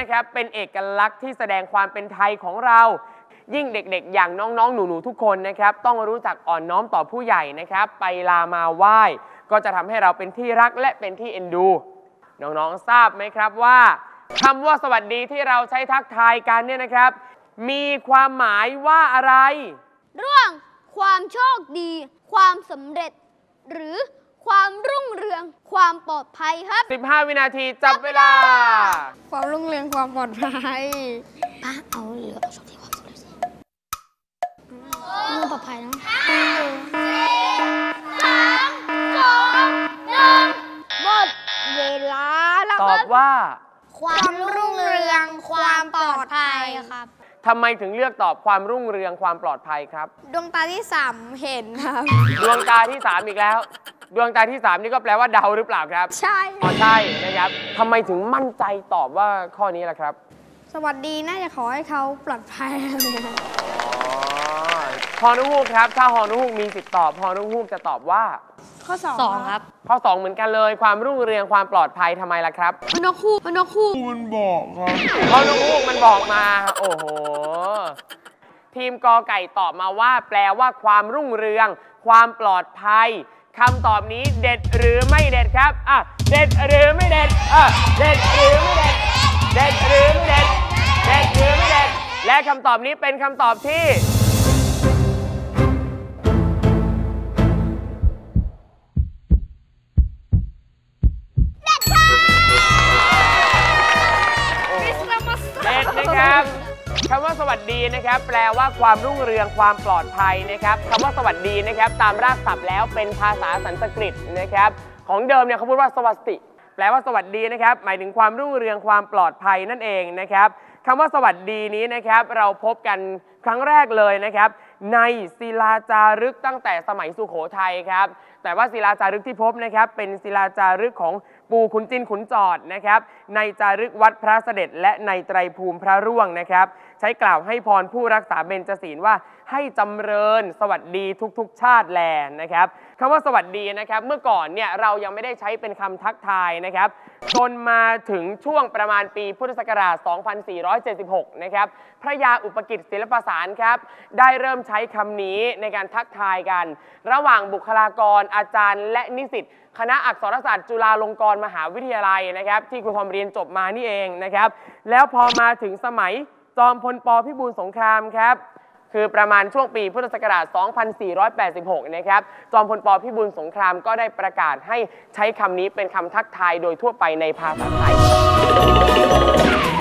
นะครับเป็นเอกลักษณ์ที่แสดงความเป็นไทยของเรายิ่งเด็กๆอย่างน้องๆหนูๆทุกคนนะครับต้องรู้จักอ่อนน้อมต่อผู้ใหญ่นะครับไปลามาไหว้ก็จะทำให้เราเป็นที่รักและเป็นที่เอ็นดูน้องๆทราบไหมครับว่าคำว่าสวัสดีที่เราใช้ทักทายกันเนี่ยนะครับมีความหมายว่าอะไรเรื่องความโชคดีความสำเร็จหรือความรุ่งเรืองความปลอดภัยครับ 15 วินาทีจับเวลาความรุ่งเรืองความปลอดภัยป้าเอาเหลือเอาโชคดีความสำเร็จสิปลอดภัยนะหมดเวลาแล้วตอบว่าความรุ่งเรืองความปลอดภัยครับทำไมถึงเลือกตอบความรุ่งเรืองความปลอดภัยครับดวงตาที่3เห็นครับดวงตาที่3อีกแล้วดวงตาที่3นี่ก็แปลว่าเดาหรือเปล่าครับใช่ใช่นะครับทำไมถึงมั่นใจตอบว่าข้อนี้ล่ะครับสวัสดีน่าจะขอให้เขาปลอดภัยฮอนุฮูกครับถ้าฮอนุฮูกมีสิทธิ์ตอบฮอนุฮูกจะตอบว่าข้อ2ครับข้อ2เหมือนกันเลยความรุ่งเรืองความปลอดภัยทำไมล่ะครับนกฮูกมันบอกครับฮอนุฮูกมันบอกมาโอ้โหทีมกอไก่ตอบมาว่าแปลว่าความรุ่งเรืองความปลอดภัยคำตอบนี้เด็ดหรือไม่เด็ดครับเด็ดหรือไม่เด็ดเด็ดหรือไม่เด็ดเด็ดหรือไม่เด็ดเด็ดหรือไม่เด็ดและคำตอบนี้เป็นคำตอบที่เด็ดนะครับคำว่าสวัสดีนะครับแปลว่าความรุ่งเรืองความปลอดภัยนะครับคำว่าสวัสดีนะครับตามรากศัพท์แล้วเป็นภาษาสันสกฤตนะครับของเดิมเนี่ยเขาพูดว่าสวัสดิแปลว่าสวัสดีนะครับหมายถึงความรุ่งเรืองความปลอดภัยนั่นเองนะครับคำว่าสวัสดีนี้นะครับเราพบกันครั้งแรกเลยนะครับในศิลาจารึกตั้งแต่สมัยสุโขทัยครับแต่ว่าศิลาจารึกที่พบนะครับเป็นศิลาจารึกของปู่ขุนจินขุนจอดนะครับในจารึกวัดพระเสด็จและในไตรภูมิพระร่วงนะครับใช้กล่าวให้พรผู้รักษาเบญจศีลว่าให้จำเริญสวัสดีทุกๆชาติแลนะครับคำว่าสวัสดีนะครับเมื่อก่อนเนี่ยเรายังไม่ได้ใช้เป็นคำทักทายนะครับจนมาถึงช่วงประมาณปีพุทธศักราช 2476 นะครับพระยาอุปกิจศิลปสารครับได้เริ่มใช้คำนี้ในการทักทายกันระหว่างบุคลากรอาจารย์และนิสิตคณะอักษรศาสตร์จุฬาลงกรณ์มหาวิทยาลัยนะครับที่ครูทอมเรียนจบมานี่เองนะครับแล้วพอมาถึงสมัยจอมพลป.พิบูลสงครามครับคือประมาณช่วงปีพุทธศักราช 2486 นะครับจอมพลป.พิบูลสงครามก็ได้ประกาศให้ใช้คำนี้เป็นคำทักทายโดยทั่วไปในภาษาไทย